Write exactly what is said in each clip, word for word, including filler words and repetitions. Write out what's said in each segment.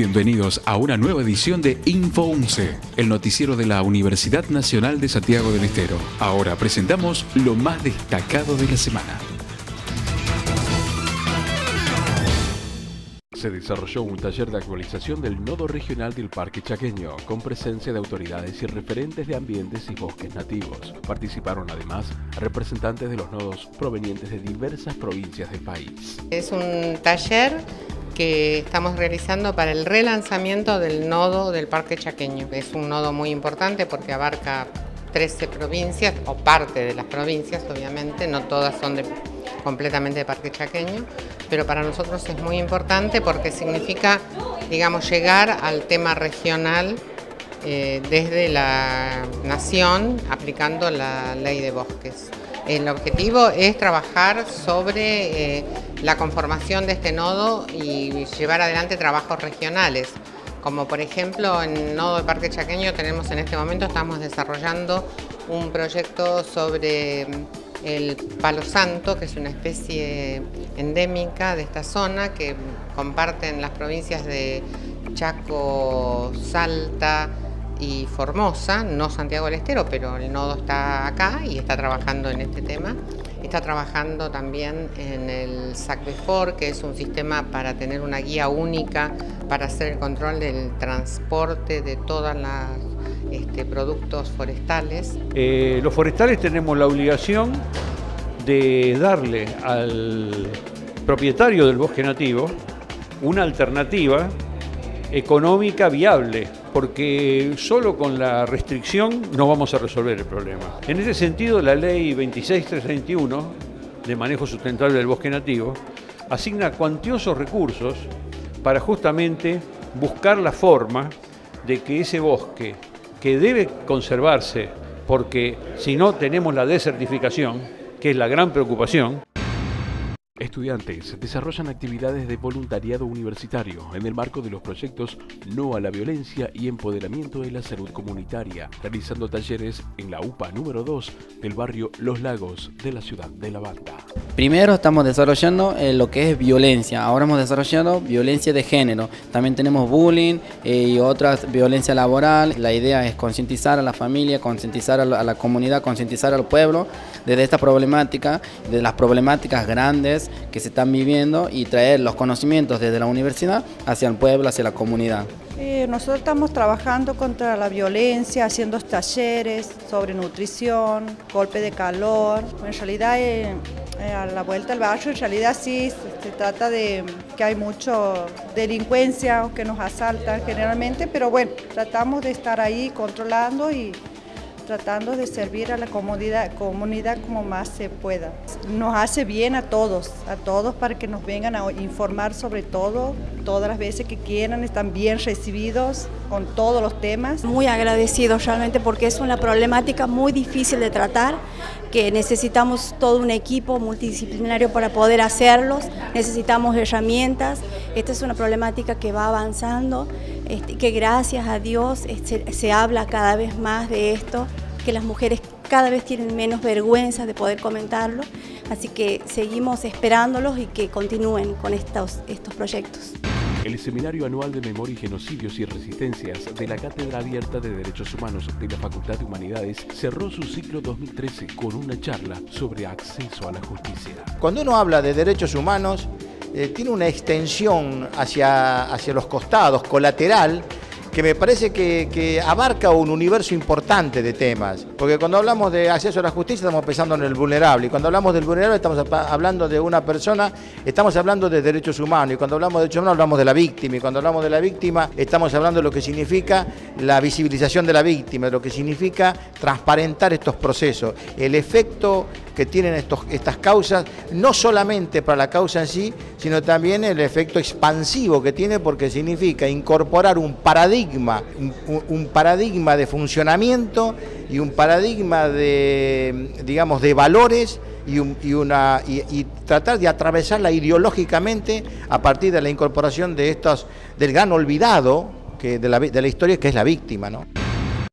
Bienvenidos a una nueva edición de Info once, el noticiero de la Universidad Nacional de Santiago del Estero. Ahora presentamos lo más destacado de la semana. Se desarrolló un taller de actualización del nodo regional del Parque Chaqueño, con presencia de autoridades y referentes de ambientes y bosques nativos. Participaron además representantes de los nodos provenientes de diversas provincias del país. Es un taller que estamos realizando para el relanzamiento del nodo del Parque Chaqueño. Es un nodo muy importante porque abarca trece provincias, o parte de las provincias, obviamente, no todas son de, completamente de Parque Chaqueño, pero para nosotros es muy importante porque significa, digamos, llegar al tema regional eh, desde la nación, aplicando la ley de bosques. El objetivo es trabajar sobre eh, la conformación de este nodo y llevar adelante trabajos regionales. Como por ejemplo en el nodo de Parque Chaqueño tenemos en este momento, estamos desarrollando un proyecto sobre el palo santo, que es una especie endémica de esta zona que comparten las provincias de Chaco, Salta y Formosa, no Santiago del Estero, pero el nodo está acá y está trabajando en este tema. Está trabajando también en el SACBEFOR, que es un sistema para tener una guía única para hacer el control del transporte de todos los este, productos forestales. Eh, los forestales tenemos la obligación de darle al propietario del bosque nativo una alternativa económica viable, porque solo con la restricción no vamos a resolver el problema. En ese sentido, la ley veintiséis mil trescientos treinta y uno de manejo sustentable del bosque nativo asigna cuantiosos recursos para justamente buscar la forma de que ese bosque, que debe conservarse, porque si no tenemos la desertificación, que es la gran preocupación. Estudiantes desarrollan actividades de voluntariado universitario en el marco de los proyectos No a la Violencia y Empoderamiento de la Salud Comunitaria, realizando talleres en la U P A número dos del barrio Los Lagos de la ciudad de La Banda. Primero estamos desarrollando eh, lo que es violencia, ahora hemos desarrollado violencia de género, también tenemos bullying eh, y otras violencia laboral. La idea es concientizar a la familia, concientizar a la, a la comunidad, concientizar al pueblo desde esta problemática, de las problemáticas grandes que se están viviendo y traer los conocimientos desde la universidad hacia el pueblo, hacia la comunidad. Eh, nosotros estamos trabajando contra la violencia, haciendo talleres sobre nutrición, golpe de calor. En realidad, eh, eh, a la vuelta al barrio, en realidad sí se trata de que hay mucha delincuencia que nos asaltan generalmente, pero bueno, tratamos de estar ahí controlando y tratando de servir a la comunidad, comunidad como más se pueda. Nos hace bien a todos, a todos para que nos vengan a informar sobre todo, todas las veces que quieran, están bien recibidos con todos los temas. Muy agradecidos realmente porque es una problemática muy difícil de tratar, que necesitamos todo un equipo multidisciplinario para poder hacerlos, necesitamos herramientas. Esta es una problemática que va avanzando, este, que gracias a Dios se, se habla cada vez más de esto, que las mujeres cada vez tienen menos vergüenza de poder comentarlo, así que seguimos esperándolos y que continúen con estos, estos proyectos. El Seminario Anual de Memoria y Genocidios y Resistencias de la Cátedra Abierta de Derechos Humanos de la Facultad de Humanidades cerró su ciclo dos mil trece con una charla sobre acceso a la justicia. Cuando uno habla de derechos humanos, eh, tiene una extensión hacia, hacia los costados, colateral, que me parece que, que abarca un universo importante de temas. Porque cuando hablamos de acceso a la justicia estamos pensando en el vulnerable, y cuando hablamos del vulnerable estamos hablando de una persona, estamos hablando de derechos humanos, y cuando hablamos de derechos humanos hablamos de la víctima, y cuando hablamos de la víctima estamos hablando de lo que significa la visibilización de la víctima, de lo que significa transparentar estos procesos, el efecto que tienen estos, estas causas, no solamente para la causa en sí, sino también el efecto expansivo que tiene, porque significa incorporar un paradigma, un, un paradigma de funcionamiento y un paradigma de, digamos, de valores y, un, y, una, y, y tratar de atravesarla ideológicamente a partir de la incorporación de estos, del gran olvidado que de, la, de la historia, que es la víctima, ¿no?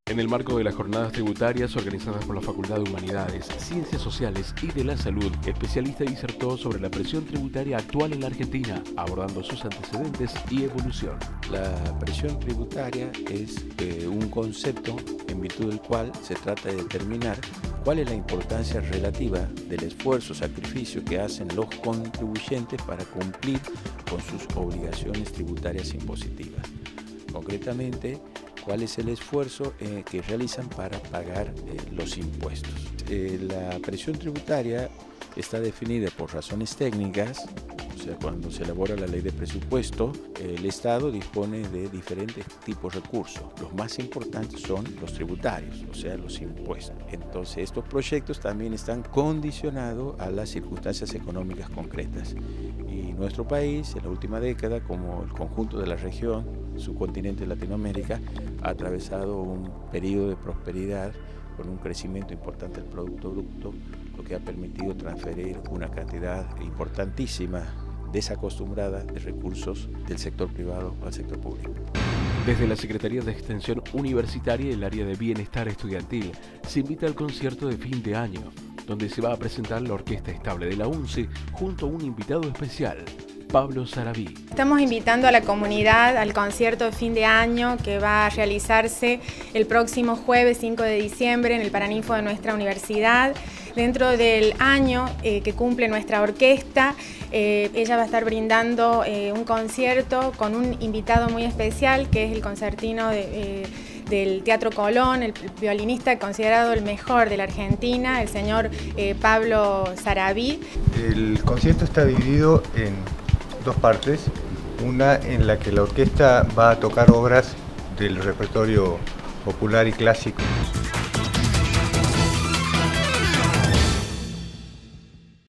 En el marco de las jornadas tributarias organizadas por la Facultad de Humanidades, Ciencias Sociales y de la Salud, el especialista disertó sobre la presión tributaria actual en la Argentina, abordando sus antecedentes y evolución. La presión tributaria es eh, un concepto en virtud del cual se trata de determinar cuál es la importancia relativa del esfuerzo, sacrificio que hacen los contribuyentes para cumplir con sus obligaciones tributarias impositivas. Concretamente, cuál es el esfuerzo eh, que realizan para pagar eh, los impuestos. Eh, la presión tributaria está definida por razones técnicas, o sea, cuando se elabora la ley de presupuesto, el Estado dispone de diferentes tipos de recursos. Los más importantes son los tributarios, o sea, los impuestos. Entonces, estos proyectos también están condicionados a las circunstancias económicas concretas. Y nuestro país, en la última década, como el conjunto de la región, subcontinente de Latinoamérica, ha atravesado un periodo de prosperidad con un crecimiento importante del Producto Bruto, lo que ha permitido transferir una cantidad importantísima, desacostumbrada, de recursos del sector privado al sector público. Desde la Secretaría de Extensión Universitaria y el área de Bienestar Estudiantil se invita al concierto de fin de año, donde se va a presentar la Orquesta Estable de la UNCE junto a un invitado especial, Pablo Sarabí. Estamos invitando a la comunidad al concierto de fin de año que va a realizarse el próximo jueves cinco de diciembre en el Paraninfo de nuestra universidad. Dentro del año eh, que cumple nuestra orquesta, eh, ella va a estar brindando eh, un concierto con un invitado muy especial, que es el concertino de, eh, del Teatro Colón, el violinista considerado el mejor de la Argentina, el señor eh, Pablo Sarabí. El concierto está dividido en dos partes, una en la que la orquesta va a tocar obras del repertorio popular y clásico.